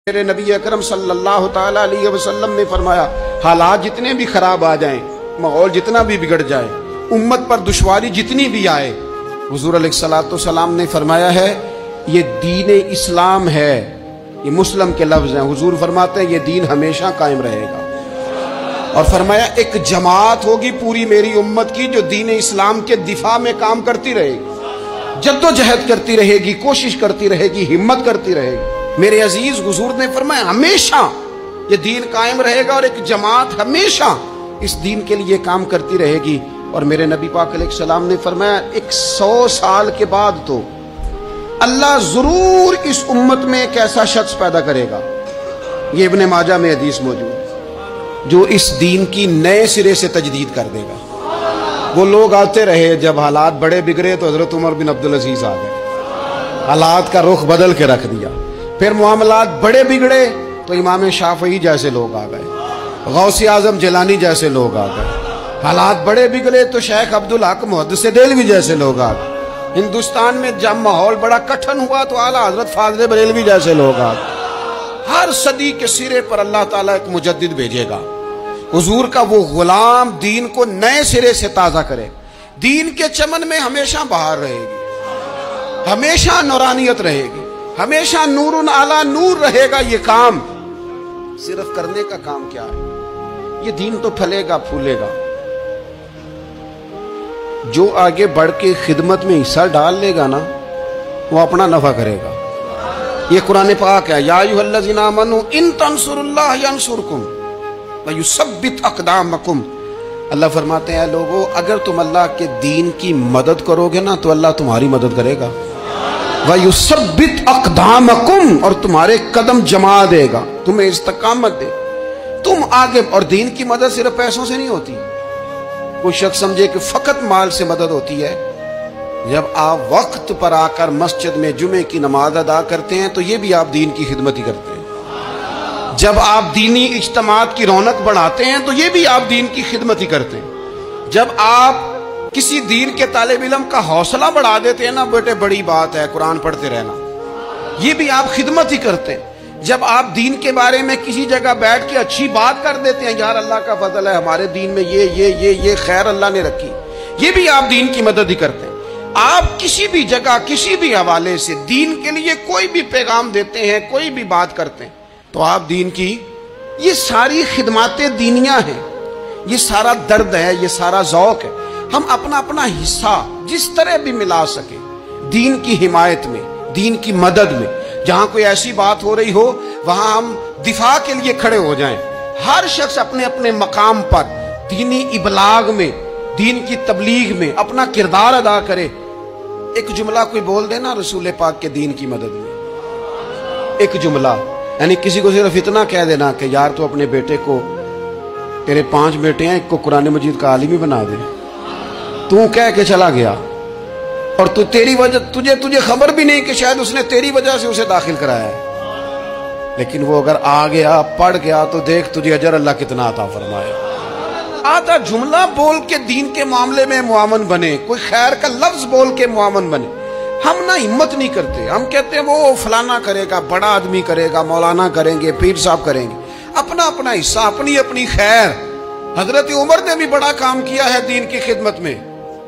میرے نبی اکرم صلی اللہ تعالی علیہ وسلم نے فرمایا حالات جتنے بھی خراب آ جائیں، ماحول جتنا بھی بگڑ جائے، امت پر دشواری جتنی بھی آئے، حضور علیہ الصلوۃ والسلام نے فرمایا ہے یہ دین اسلام ہے۔ یہ مسلم کے لفظ ہیں، حضور فرماتے ہیں یہ دین ہمیشہ قائم رہے گا، اور فرمایا ایک جماعت ہوگی پوری میری امت کی جو دین اسلام کے دفاع میں کام کرتی رہے گی، جدوجہد کرتی رہے گی، کوشش کرتی رہے گی، ہمت کرتی رہے گی۔ میرے عزیز حضور نے فرمایا ہمیشہ یہ دین قائم رہے گا، اور ایک جماعت ہمیشہ اس دین کے لیے کام کرتی رہے گی۔ اور میرے نبی پاک علیہ السلام نے فرمایا 100 سال کے بعد تو اللہ ضرور اس امت میں ایک ایسا شخص پیدا کرے گا، یہ ابن ماجہ میں حدیث موجود، جو اس دین کی نئے سرے سے تجدید کر دے گا۔ وہ لوگ آتے رہے، جب حالات بڑے بگڑے تو حضرت عمر بن عبدالعزیز آ گئے، حالات کا رخ بدل کے رکھ دیا۔ پھر معاملات بڑے بگڑے تو امام شافعی جیسے لوگ آ گئے، غوث اعظم جیلانی جیسے لوگ آ گئے۔ حالات بڑے بگڑے تو شیخ عبدالحق محدث دہلوی جیسے لوگ آ گئے۔ ہندوستان میں جب ماحول بڑا کٹھن ہوا تو اعلیٰ حضرت فاضل بریلوی جیسے لوگ آ گئے۔ ہر صدی کے سرے پر اللہ تعالیٰ ایک مجدد بھیجے گا، حضور کا وہ غلام دین کو نئے سرے سے تازہ کرے، دین کے چمن میں ہمیشہ بہار رہے گی، ہمیشہ نورانیت رہے گی، ہمیشہ نور اعلیٰ نور رہے گا۔ یہ کام صرف کرنے کا کام کیا ہے، یہ دین تو پھلے گا پھولے گا۔ جو آگے بڑھ کے خدمت میں حصہ ڈال لے گا نا، وہ اپنا نفع کرے گا۔ یہ قرآن پاک ہے، یا ایھا الذین آمنوا ان تنصروا اللہ ینصرکم ویثبت اقدامکم۔ اللہ فرماتے ہیں اے لوگو، اگر تم اللہ کے دین کی مدد کرو گے نا تو اللہ تمہاری مدد کرے گا، وَيُثَبِّتْ أَقْدَامَكُمْ، اور تمہارے قدم جما دے گا، تمہیں استقامت دے۔ تم آگے، اور دین کی مدد صرف پیسوں سے نہیں ہوتی۔ کوئی شخص سمجھے کہ فقط مال سے مدد ہوتی ہے، جب آپ وقت پر آ کر مسجد میں جمعے کی نماز ادا کرتے ہیں تو یہ بھی آپ دین کی خدمت ہی کرتے ہیں۔ جب آپ دینی اجتماعات کی رونق بڑھاتے ہیں تو یہ بھی آپ دین کی خدمت ہی کرتے ہیں۔ جب آپ کسی دین کے طالب علم کا حوصلہ بڑھا دیتے ہیں نا، بیٹے بڑی بات ہے قرآن پڑھتے رہنا، یہ بھی آپ خدمت ہی کرتے ہیں۔ جب آپ دین کے بارے میں کسی جگہ بیٹھ کے اچھی بات کر دیتے ہیں، یار اللہ کا فضل ہے ہمارے دین میں یہ خیر اللہ نے رکھی، یہ بھی آپ دین کی مدد ہی کرتے ہیں۔ آپ کسی بھی جگہ کسی بھی حوالے سے دین کے لیے کوئی بھی پیغام دیتے ہیں، کوئی بھی بات کرتے ہیں، تو آپ دین کی یہ ساری خدمات دینیاں ہیں، یہ سارا درد ہے، یہ سارا ذوق ہے۔ ہم اپنا اپنا حصہ جس طرح بھی ملا سکے دین کی حمایت میں، دین کی مدد میں۔ جہاں کوئی ایسی بات ہو رہی ہو وہاں ہم دفاع کے لیے کھڑے ہو جائیں۔ ہر شخص اپنے اپنے مقام پر دینی ابلاغ میں، دین کی تبلیغ میں اپنا کردار ادا کرے۔ ایک جملہ کوئی بول دے نا رسول پاک کے دین کی مدد میں، ایک جملہ، یعنی کسی کو صرف اتنا کہہ دینا کہ یار تو اپنے بیٹے کو، تیرے 5 بیٹے ہیں، ایک کو قرآن مجید کا عالم ہی بنا دے، تو کہہ کے چلا گیا، اور تو تیری وجہ تجھے خبر بھی نہیں کہ شاید اس نے تیری وجہ سے اسے داخل کرایا ہے، لیکن وہ اگر آ گیا پڑھ گیا تو دیکھ تجھے اجر اللہ کتنا عطا فرمائے۔ آدھا جملہ بول کے دین کے معاملے میں معاون بنے، کوئی خیر کا لفظ بول کے معاون بنے۔ ہم نہ ہمت نہیں کرتے، ہم کہتے ہیں وہ فلانا کرے گا، بڑا آدمی کرے گا، مولانا کریں گے، پیر صاحب کریں گے۔ اپنا اپنا حصہ، اپنی اپنی خیر۔ حضرت عمر نے بھی بڑا کام کیا ہے دین کی خدمت میں،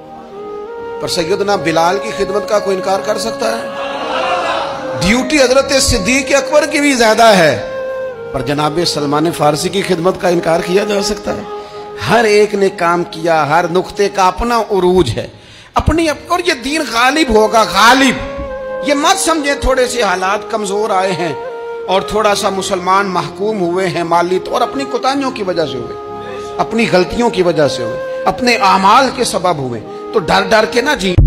پر سیدنا بلال کی خدمت کا کوئی انکار کر سکتا ہے؟ ڈیوٹی حضرت صدیق اکبر کی بھی زیادہ ہے، پر جناب سلمان فارسی کی خدمت کا انکار کیا جا سکتا ہے؟ ہر ایک نے کام کیا، ہر نقطے کا اپنا عروج ہے، اور یہ دین غالب ہوگا، غالب۔ یہ مت سمجھیں تھوڑے سے حالات کمزور آئے ہیں اور تھوڑا سا مسلمان محکوم ہوئے ہیں مالی طور، اپنی کوتاہیوں کی وجہ سے ہوئے، اپنی غلطیوں کی وجہ سے ہوئے، اپنے اعمال کے سبب ہوئے، تو ڈر ڈر کے نہ جی۔